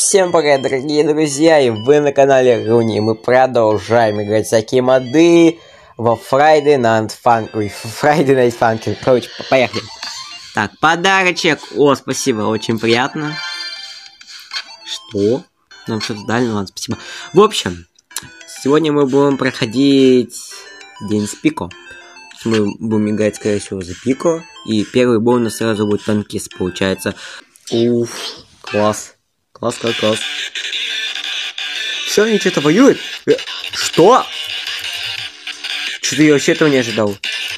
Всем привет, дорогие друзья, и вы на канале Руни. Мы продолжаем играть всякие моды во Friday Night Funkin'. Короче, поехали. Так, подарочек. О, спасибо, очень приятно. Что? Нам что-то дали, ну ладно, спасибо. В общем, сегодня мы будем проходить день с Пико. Мы будем играть, скорее всего, за Пико. И первый бой у нас сразу будет танкист, получается. Уф, класс. Класс. Все, они что-то воюют? Что? Что-то я вообще этого не ожидал.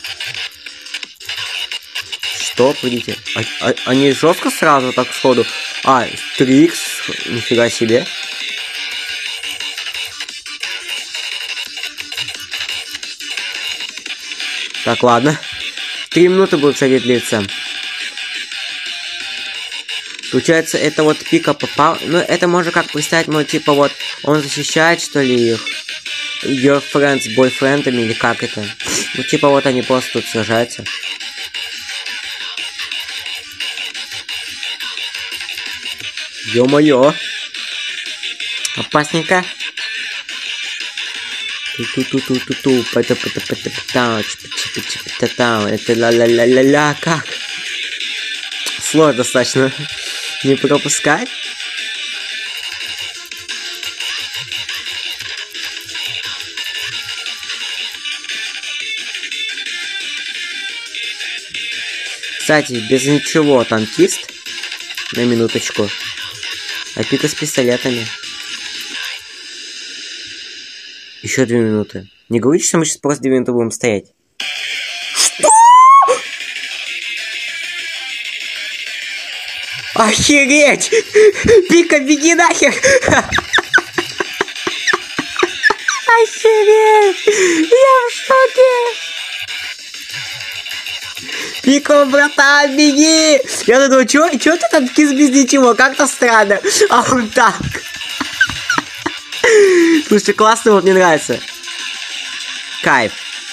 Что, погодите? Они жестко сразу так сходу? А, Трикс, нифига себе. Так, ладно. 3 минуты будут кстати длиться. Получается, это вот Пика попал. Ну, это можно как представить, ну, типа вот, он защищает, что ли, их. Your friends с бойфрендами, или как это? Ну, типа вот они просто тут сражаются. Ё-моё. Опасненько. Ту-ту-ту-ту-ту-ту. Это ла-ла-ла-ла-ла. Как? Сложно достаточно. Не пропускать. Кстати, без ничего танкист. На минуточку. А Пика с пистолетами. Еще 2 минуты. Не говорите, что мы сейчас просто 2 минуты будем стоять. Что? Охереть! Пика, беги нахер! Охереть! Я в шоке! Пика, братан, беги! Я думаю, чё ты танкист без ничего? Как-то странно. А он так. Слушай, классно, вот мне нравится. Кайф.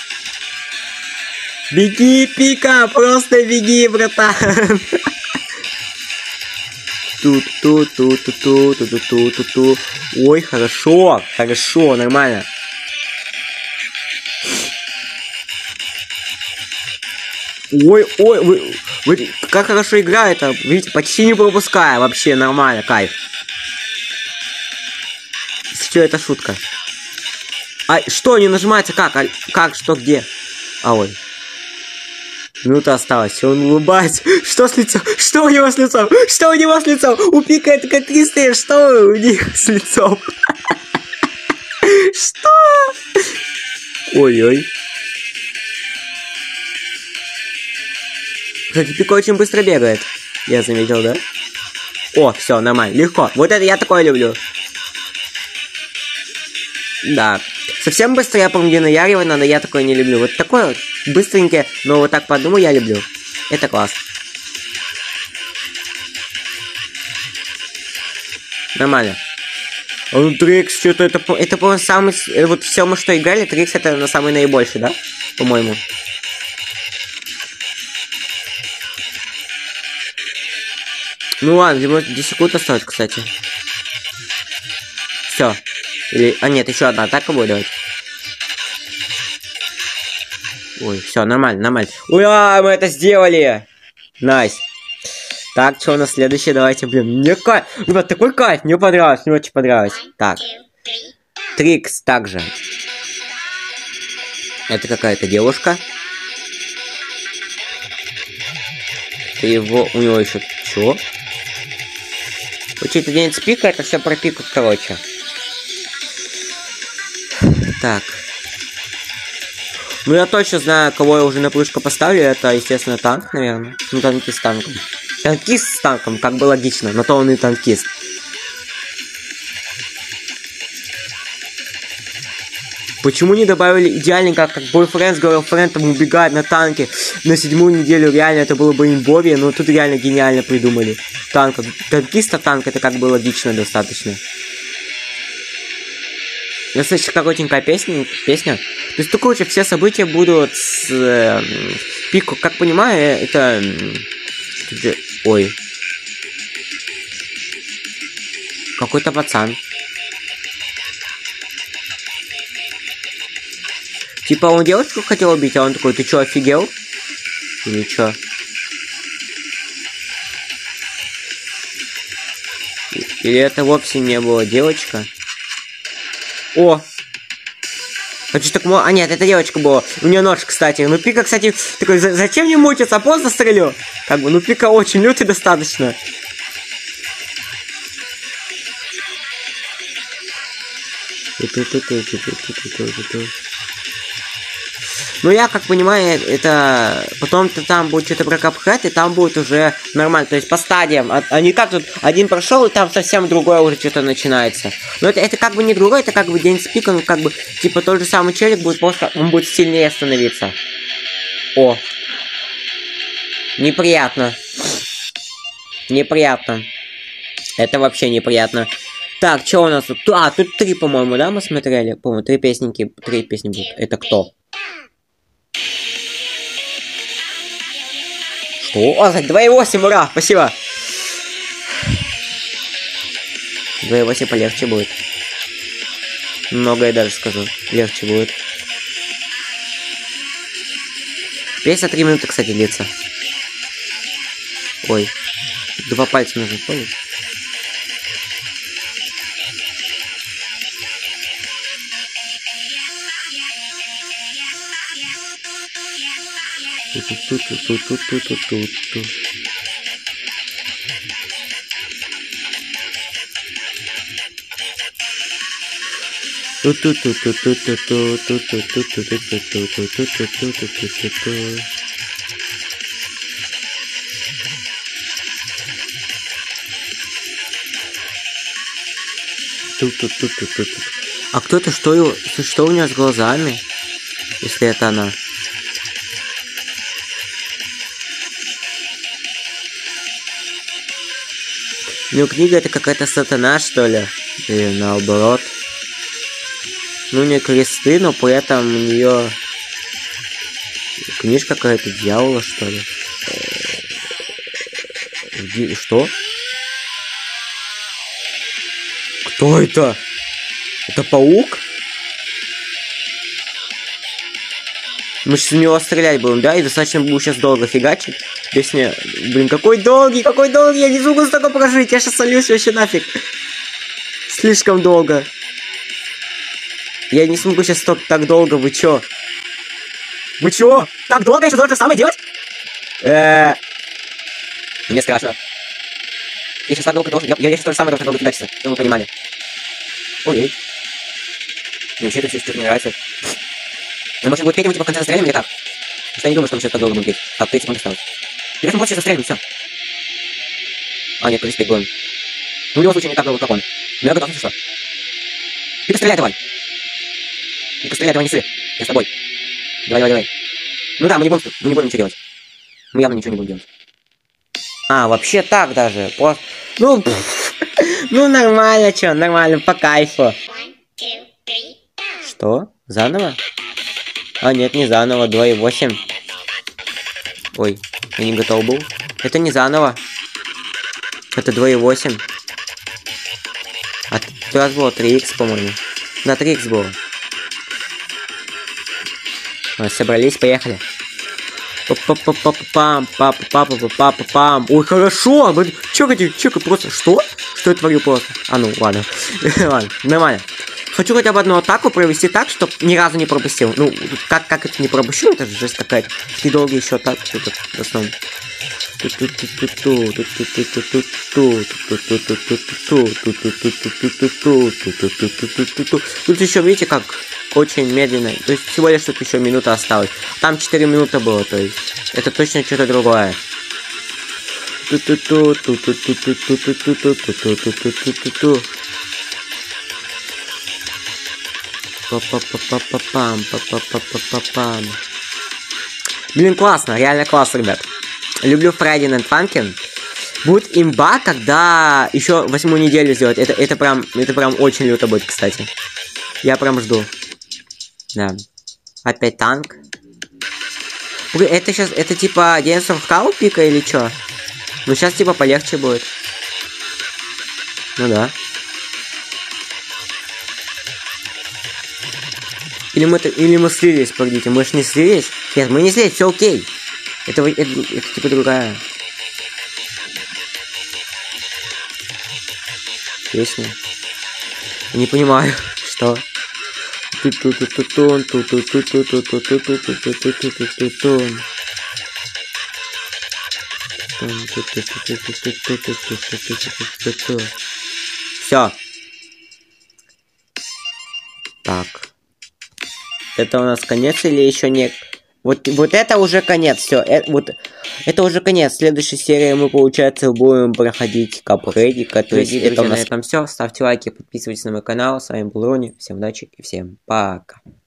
Беги, Пика, просто беги, братан. Ту-ту-ту-ту-ту-ту-ту-ту-ту. Ой, хорошо, нормально. Ой, вы как хорошо играет, видите, почти не пропуская, вообще нормально, кайф. Что это шутка? А что не нажимается, как, что, где? А ой. Минута осталась, он улыбается. Что с лицом? Что у него с лицом? Что у него с лицом? У Пика это как 300, что у них с лицом? Что? Ой-ой. Кстати, Пика очень быстро бегает. Я заметил, да? О, все, нормально, легко. Вот это я такое люблю. Да. Совсем быстро я помню, наяривать надо, я такое не люблю. Вот такое вот быстренькое, но вот так подумаю, я люблю. Это класс. Нормально. Трикс, что-то это по-моему, самый... Вот все мы что играли, Трикс это на самый наибольший, да? По-моему. Ну ладно, 10 секунд осталось, кстати. Все. Или... А нет, еще одна атака будет, давайте. Ой, все, нормально. Ура, мы это сделали! Найс. Так, что у нас следующее? Давайте, блин. Мне кайф. Ребят, такой кайф, мне понравилось, мне очень понравилось. Так. Трикс также. Это какая-то девушка. У него еще... Чего? Учить день с Пика, это все про Пику, короче. Так. Ну, я точно знаю, кого я уже на плышку поставлю. Это, естественно, танк, наверное. Ну, танкист с танком. Танкист с танком, как бы логично. Но то он и танкист. Почему не добавили идеально, как бойфренд с герлфрендом убегает на танке на 7-ю неделю? Реально, это было бы имбовее. Но тут реально гениально придумали. Танкиста танк, это как бы логично достаточно. Достаточно коротенькая песня. То есть, короче, все события будут с Пико. Как понимаю, это... Ой. Какой-то пацан. Типа он девочку хотел убить, а он такой, ты чё, офигел? Или чё? Или это вовсе не была девочка? О! Хочу так... А нет, это девочка была. У нее нож, кстати. Ну Пика, кстати, такой, зачем не мучиться? Поздно стрелю. Как бы, ну Пика очень лютый достаточно. Ну, я как понимаю, это... Потом-то там будет что-то про Cuphead, и там будет уже нормально. То есть по стадиям. А не как тут один прошел, и там совсем другое уже что-то начинается. Но это как бы не другое, это как бы день с Пиком, ну, как бы, типа, тот же самый челик будет просто... Он будет сильнее становиться. О. Неприятно. Неприятно. Это вообще неприятно. Так, что у нас тут? А, тут 3, по-моему, да, мы смотрели? По-моему, 3 песенки, 3 песни будут. Это кто? Что? О, 2,8, ура, спасибо. 2,8 полегче будет. Многое даже скажу. Легче будет. Песня 3 минуты, кстати, длится. Ой. 2 пальца нужно, понял? А кто-то что у нее с глазами? Если это она. Ну, книга это какая-то сатана, что ли? Или наоборот. Ну, не кресты, но при этом у нее книжка какая-то дьявола, что ли? Что? Кто это? Это паук? Мы сейчас в него стрелять будем, да? И достаточно будем сейчас долго фигачить. Песня... Блин, какой долгий! Я не смогу столько прожить! Я сейчас сольюсь вообще нафиг! Слишком долго. Я не смогу сейчас так долго, вы чё? Вы чё? Так долго я сейчас должен самое делать? Мне страшно. Я сейчас так долго должен... Я сейчас тоже самое должен долго фигачиться, чтобы вы понимали. Ой. Мне вообще это все что-то не нравится. Ну, может, будет петь, мы типа в конце застрелим или так? Потому что я не думаю, что мы сейчас так долго будем петь. Так, 30 секунд осталось. И в вот сейчас застрелим, все. А, нет, подожди, будем. Ну, в любом случае, не так долго, как он. Но я готов, если что. Пика, стреляй давай. Пика, стреляй, давай, не ссы. Я с тобой. Давай. Ну да, мы не будем ничего делать. Мы явно ничего не будем делать. А, вообще так даже. Ну, ну нормально, чё, нормально, по кайфу. Что? Заново? А, нет, не заново, 2,8. Ой, я не готов был. Это не заново. Это 2,8. А раз было 3х, по-моему. Да, 3х было. Собрались, поехали. Пам. Ой, хорошо! Чё, просто... Что? Что я творю просто? А, ну, ладно. Ладно, нормально. Хочу хотя бы одну атаку провести так, чтобы ни разу не пропустил. Ну, как это не пропущу, это же жесть какая-то. Ты долго еще так, тут в основном. Тут еще, видите, как очень медленно. То есть всего лишь тут еще минута осталась. Там 4 минуты было, то есть. Это точно что-то другое. Блин, классно, реально классно, ребят. Люблю Friday Night Funkin'. Будет имба, когда еще 8-ю неделю сделать. Это прям очень люто будет, кстати. Я прям жду. Да. Опять танк. Это сейчас, это типа Dance of Cow пика или что? Ну сейчас типа полегче будет. Ну да. Или мы слились, погодите, мы ж не слились? Нет, мы не слились, все окей. Это типа другая песня. Я не понимаю, что. Все. Так. Это у нас конец или еще не? Вот это уже конец, все. Это уже конец. В следующей серии мы, получается, будем проходить Капредика. То есть это у нас на этом все. Ставьте лайки, подписывайтесь на мой канал. С вами был Рони. Всем удачи и всем пока.